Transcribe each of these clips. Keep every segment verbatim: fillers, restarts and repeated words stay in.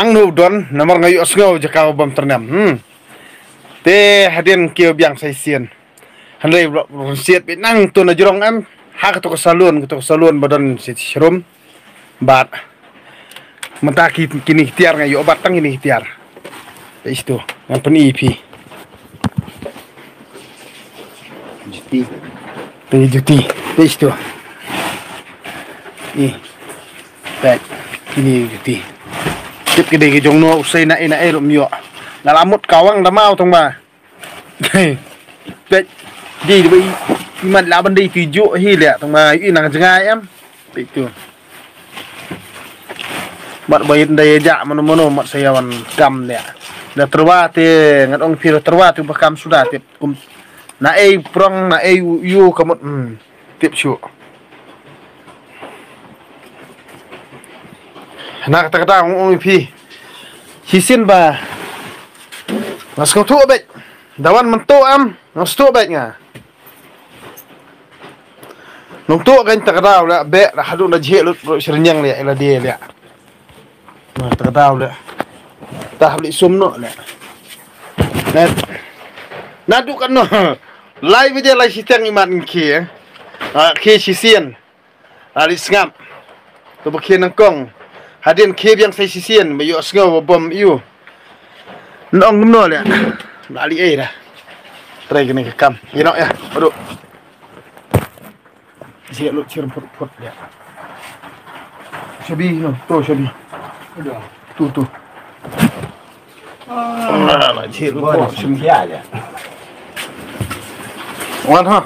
nang nu don nomor ngayu osngau jakau bam ternam hmm te hadin kio biang sai sien handai siet pi nang tu na jurong am ha to salun to salun badan si shrum bat mentaki kini ikhtiar ngayu obat tang ini ikhtiar itu yang peni ip juti te juti te itu ni baik ini juti tip gede ke jongno usai na ina ero mio ngalamut kawang da mau tong ba pet di di iman la ban di tuju hi le tong ba i nang jangai em itu mat bayin daya ja mono-mono mat sayawan kam le da terwate ngat ong piro terwate bakam sudah tip kum na e prong na e yu kamut tip syu nak kata-kata ong pi hisin ba mas kau tu bet dawan mentu am mas tu bet nga nong tu kan takadaw la be la hadu na jhe lu sirnyang le ila dia le ma takadaw le tah beli sumno le net nadu kan no lai video lai sitang iman ki ah ki sisien ali sngam to bakien nangkong hadin keb yang sai sisien bayo asngau bom iu nong ngomno le lali e dah try kene kam ino ya aduh siap lu cium pot-pot ya shabi no to shabi tu tu ah la cium pot semia ya wan ha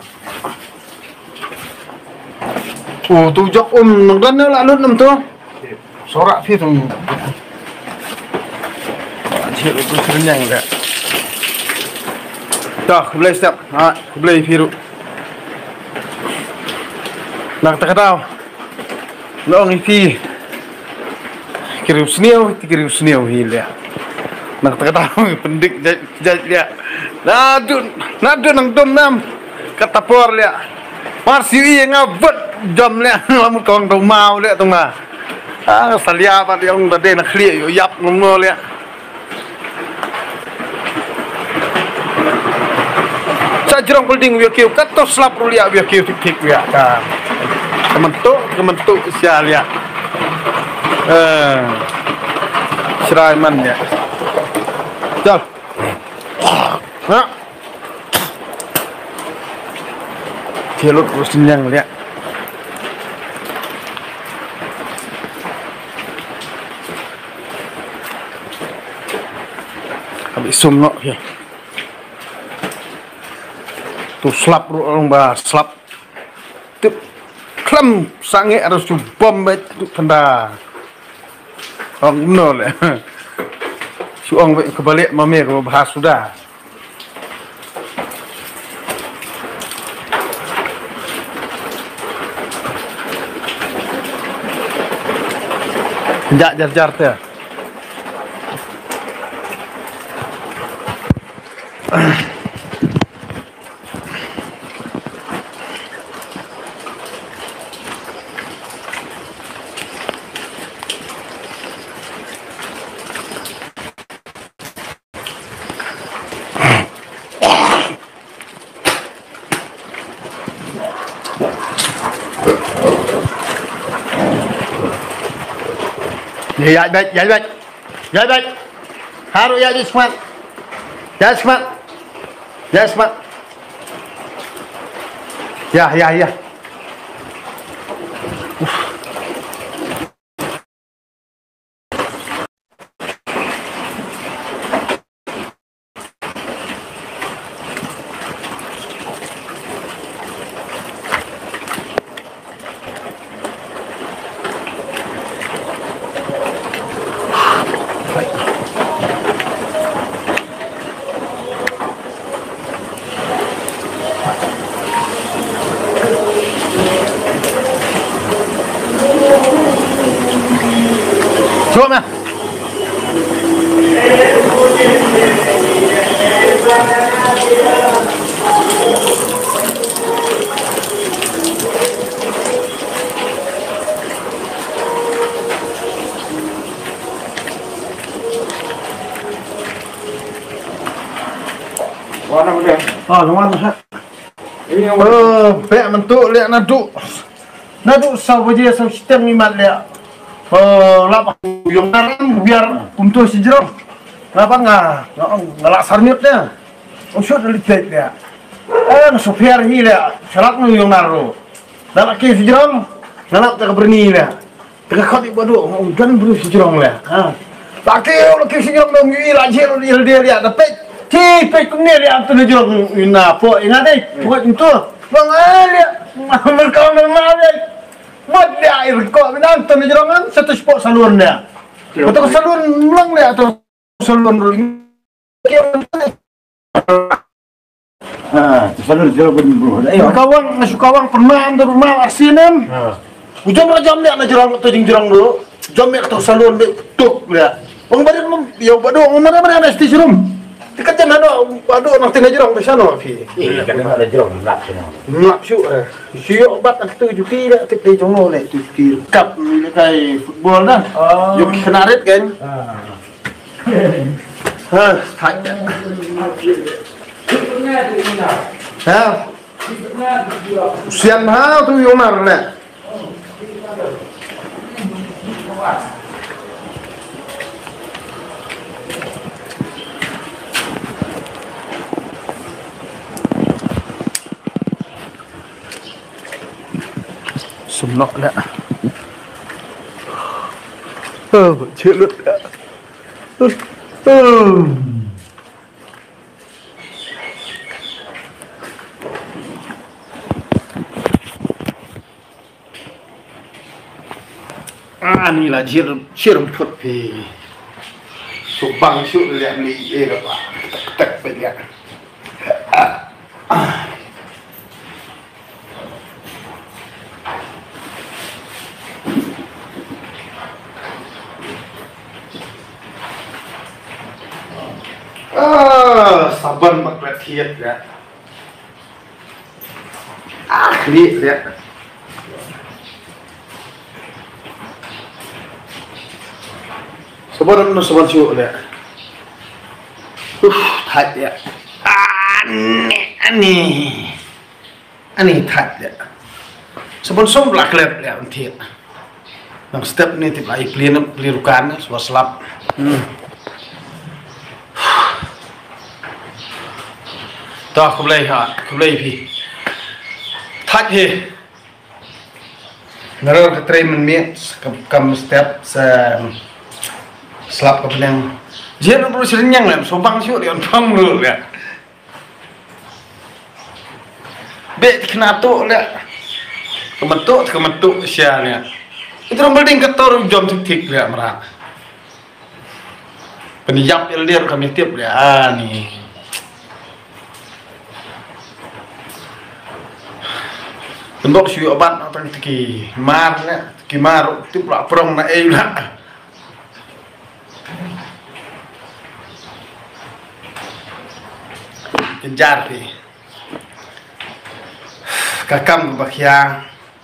oh tu jok um nang dan la lut nam tu sorak phi tu cium tu serenyang dah dah boleh step ha boleh biru nak tak tahu long ipi kirim seniau kirim seniau hilia nak tak tahu pendik jadi dia nadu nadu nang dom nam kata por lia marsi i ngabet jam lia lamun kong tau mau lia tu ma ah salia pa yang tadi nak khli yo yap ngono lia sajrong building wir kiu katos lap rulia wir kiu tik tik ya ka kementuk kementuk sia lia eh seraiman ya jal ha kelut rusinyang lia habis sumno ya tu slap orang ba slap tip klam sange harus tu bom bet tu tanda orang nol suang bet kebalik mame ke bahas sudah jak jar-jar tu ya baik ya baik ya baik harus ya smart ya smart ya smart ya ya ya coba Warna udah. Oh, lumayan ha. Ini yang Oh, pek mentuk liat naduk. Naduk saw baje saw sistem ni mat liat. Oh, lapa yang naram biar untuk sejerong. Lapa ngah, ngalak sarmitnya. Oh, syut lihat dia. Eh, sofiar hi liat. Syarat nu yang naru. Ngalak ke sejerong, ngalak tak berani liat. Tengah kau di badu, kan beri sejerong liat. Ha. Laki laki sejerong dong gi lajir dia dia liat dapat. Ti pe kumne liat tu sejerong ina po ingat deh. Buat itu. Bang liat. Mereka memang liat. Mat dia air kok binang tu jerongan satu spot saluran dia. Atau saluran ulang dia atau saluran ulang. ah, saluran jerongan bro. Ayo. Kawang masuk kawang pernah ambil rumah asinem. Ujung jam dia nak jerong tu jerong dulu. Jam dia atau saluran dia tuk dia. Bang badan mem ya badu mana mana ada di serum. Dekat jangan ada badu nak tengah jerong di sana fi. Iya, kan ada jerong nak sana. Nak syuk eh. Syuk obat nak tu juki dah tik di jono le tu juki. Kap ni kai football dah. Yuk kenarit kan. Ha, thạch. Ha. Xiên ha tu yung nào nè. Sum nọ nè. Ờ, chuyện lượt nè. Ờ. À, này là chia chia đồng thuật thì số bằng số lẹm lì ê là bà tạch bệnh lẹm. Ah, saban bak thiệt lẹ. À, đi lẹ. Sebenarnya nu sebenarnya cuy leh, uh, thắt ya, aneh, aneh, aneh thắt ya. Sebenarnya som belak leh leh nanti, nang step ni tiap air clean pelirukan, sebuah selap. Hmm. Dah aku boleh ha, aku boleh pi. Thắt he, nara ketray menmit, kam step se selap ke penang. Dia nak berusaha renyang lah, sobang siut dia orang dulu ya. Bet kena tu lah, kemetuk kemetuk sialnya. Itu orang building ketor jom tik dia merah. Penjap dia kami tiap dia ah ni. Tembok siu obat atau tiki mar lah, tiki mar tiap lah perang nak eh lah. Kejar ni kakam bakia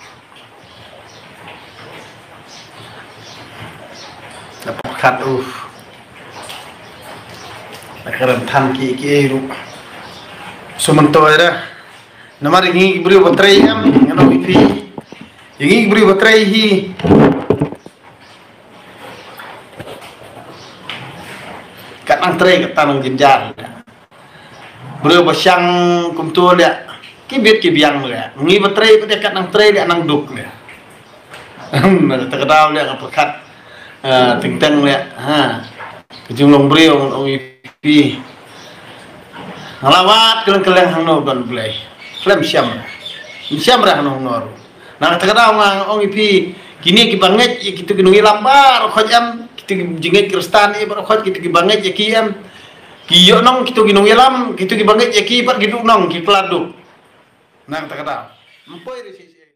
dapat kat uh nakaran tan ki ki ru sumanto ada nama ringi beri baterai am ngano ipi ringi beri baterai hi kat nang tray kat tanang genjar beri basyang kumtu dia kibit kibiang dia ngi baterai pada kat nang tray dia nang duk dia nak terkedau dia kapakat ting-ting dia ha kejumlong beri ong ipi ngalawat keleng-keleng hang no don play flem syam syam rah no nor nak terkedau ngang ong ipi kini kibanget kitu ginungi lambar khojam kitu jinget kristan i bar khoj kitu kibanget ya kiam kiyo nong kitu ginung ilam kitu gibanget ya ki pat gitu nong ki peladu nang tak ada empoi